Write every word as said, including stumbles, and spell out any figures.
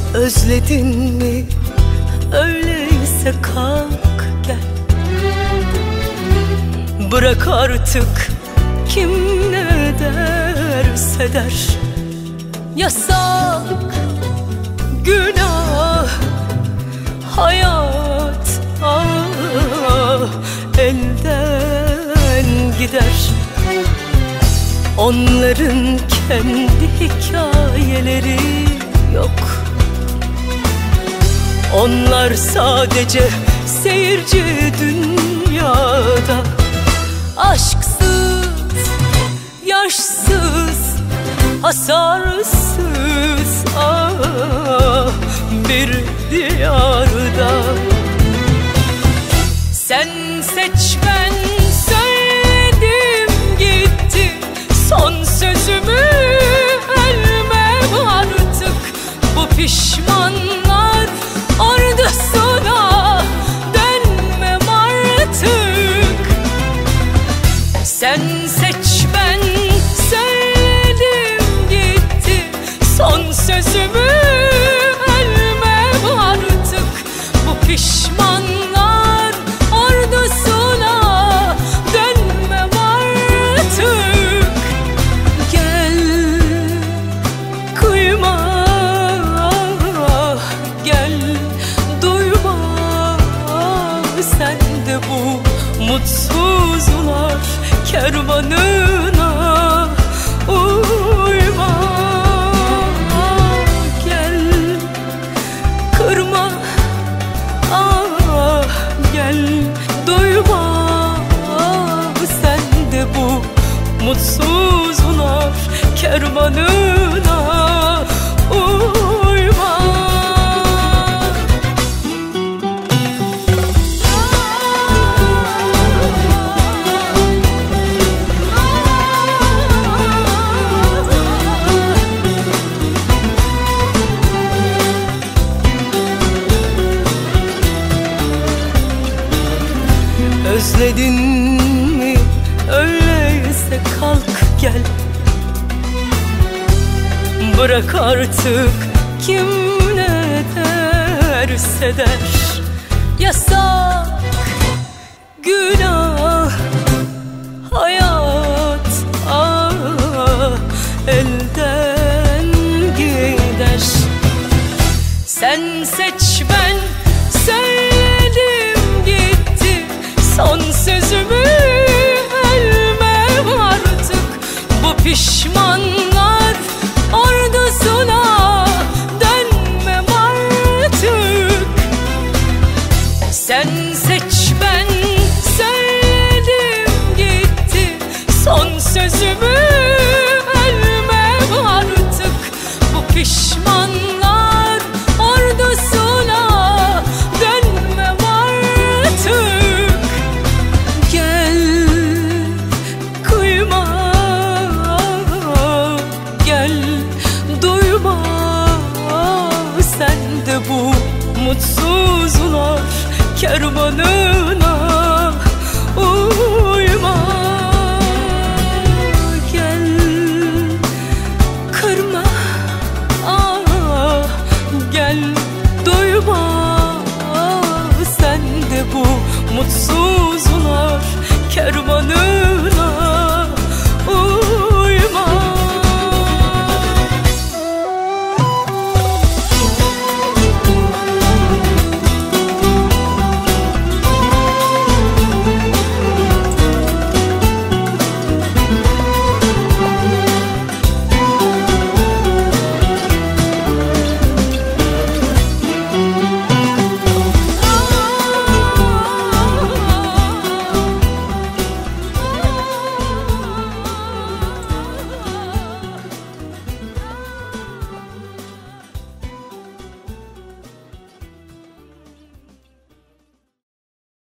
Özledin mi? Öyleyse kalk gel. Bırak artık kim ne derse der. Yasak, günah, hayat ah, elden gider. Onların kendi hikayeleri yok. Onlar sadece seyirci dünyada. Aşksız, yaşsız, hasarsız ah, bir diyarda. Sen seç, ben söyledim gitti. Son sözümü ölmem artık. Bu pişmanlar ordusuna dönmem artık. Sen seç, ben söyledim gitti. Son sözümü ölmem artık. Bu pişmanlar ordusuna dönmem artık. Gel, kıyma, gel, duyma sen de bu mutsuzlar kervanına uyma. Gel, kırma, ah, gel, duyma sen de bu mutsuzlar kervanına uyma. Özledin mi? Öyleyse kalk gel. Bırak artık kim ne derse der. Yasak, günah, hayat ah, elden gider. Sen seç, ben söyledim gitti. Son sözümü ölmem artık. Bu pişmanlar ordusuna dönmem artık. Sen seç, ben söyledim gitti. Son sözümü ölmem artık. Bu pişmanlar ordusuna dönmem artık. Gel, kıyma, gel, duyma sen de bu mutsuzlar kervanına uyma. Gel, kırma, ah, gel, duyma sen de bu mutsuzlar kervanına